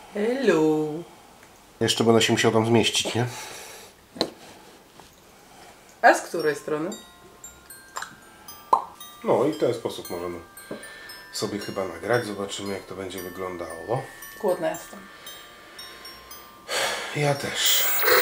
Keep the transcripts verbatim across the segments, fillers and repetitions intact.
Hello. Jeszcze będę się musiał tam zmieścić, nie? A z której strony? No i w ten sposób możemy sobie chyba nagrać. Zobaczymy, jak to będzie wyglądało. Głodna jestem. Ja też.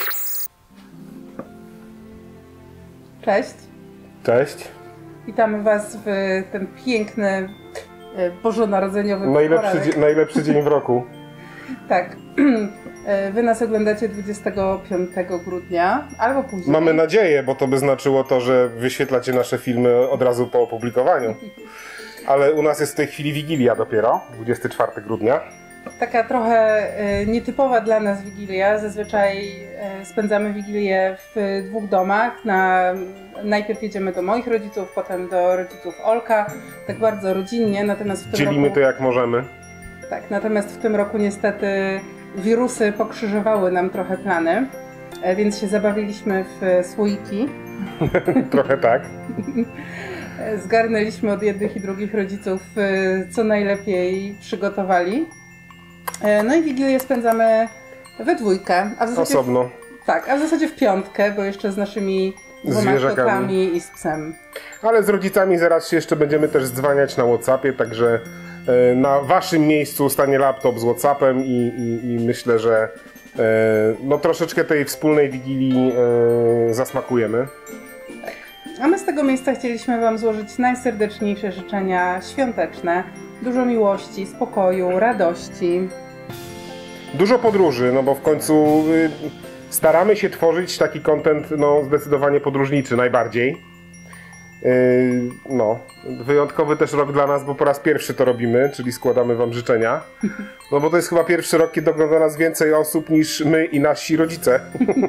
Cześć. Cześć. Witamy Was w ten piękny e, bożonarodzeniowy Najlepszy, poranek. dzie najlepszy dzień w roku. Tak. Wy nas oglądacie dwudziestego piątego grudnia albo później. Mamy nadzieję, bo to by znaczyło to, że wyświetlacie nasze filmy od razu po opublikowaniu. Ale u nas jest w tej chwili Wigilia dopiero, dwudziestego czwartego grudnia. Taka trochę e, nietypowa dla nas Wigilia. Zazwyczaj e, spędzamy Wigilię w dwóch domach. Na, najpierw jedziemy do moich rodziców, potem do rodziców Olka. Tak bardzo rodzinnie, natomiast w tym Dzielimy roku... to jak możemy. Tak, natomiast w tym roku niestety wirusy pokrzyżowały nam trochę plany, e, więc się zabawiliśmy w słoiki. Trochę tak. Zgarnęliśmy od jednych i drugich rodziców, e, co najlepiej przygotowali. E, no i Wigilię spędzamy we dwójkę. A w zasadzie Osobno. W, tak, a w zasadzie w piątkę, bo jeszcze z naszymi dwoma Zwierzakami. kotami i z psem. Ale z rodzicami zaraz się jeszcze będziemy też dzwaniać na WhatsAppie, także e, na waszym miejscu stanie laptop z WhatsAppem i, i, i myślę, że e, no troszeczkę tej wspólnej Wigilii e, zasmakujemy. A my z tego miejsca chcieliśmy Wam złożyć najserdeczniejsze życzenia świąteczne. Dużo miłości, spokoju, radości. Dużo podróży, no bo w końcu y, staramy się tworzyć taki content no, zdecydowanie podróżniczy najbardziej. Yy, no, wyjątkowy też rok dla nas, bo po raz pierwszy to robimy, czyli składamy wam życzenia. No bo to jest chyba pierwszy rok, kiedy ogląda nas więcej osób niż my i nasi rodzice.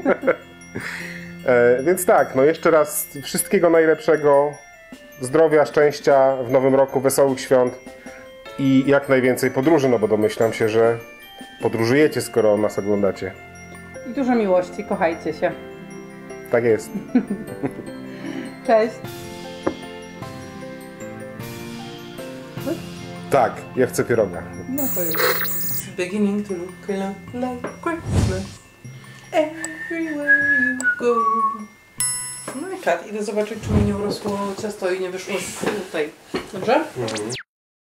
e, więc tak, no jeszcze raz wszystkiego najlepszego, zdrowia, szczęścia w nowym roku, wesołych świąt i jak najwięcej podróży, no bo domyślam się, że podróżujecie, skoro nas oglądacie. I dużo miłości, kochajcie się. Tak jest. Cześć. Tak, ja chcę pieroga. No to jest. It's beginning to look a lot like Christmas everywhere you go. No i czad, idę zobaczyć, czy mi nie urosło ciasto i nie wyszło z tutaj. Dobrze? Mhm.